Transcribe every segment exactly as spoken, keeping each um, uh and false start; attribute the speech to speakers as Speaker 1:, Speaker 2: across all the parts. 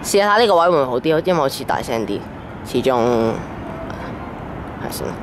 Speaker 1: 試下呢個位會唔會好啲？因為好似大聲啲，始終係算啦。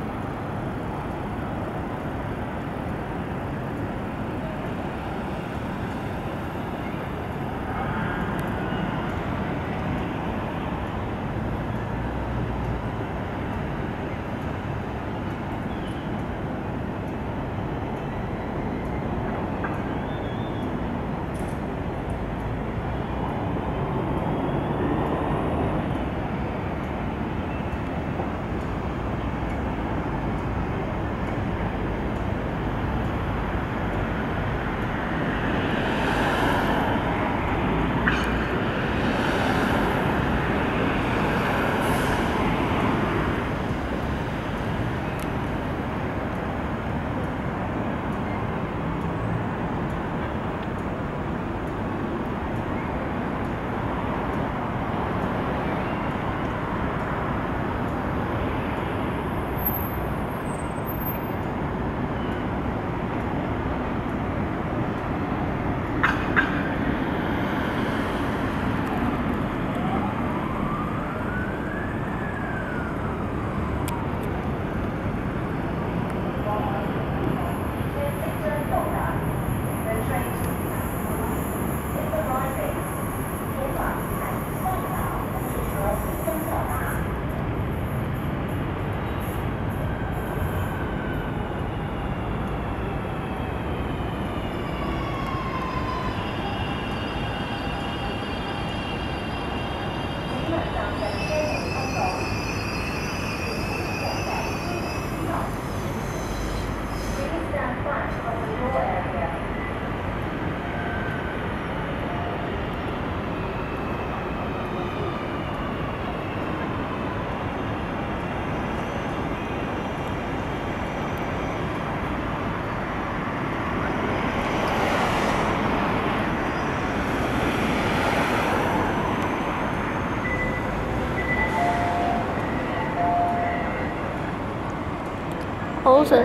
Speaker 1: 好想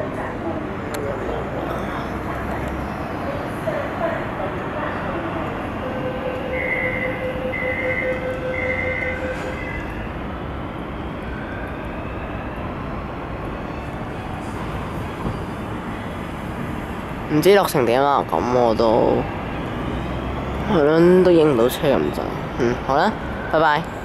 Speaker 1: 唔知落成點啊！咁我都係咯，都影唔到車咁滯。嗯，好啦，拜拜。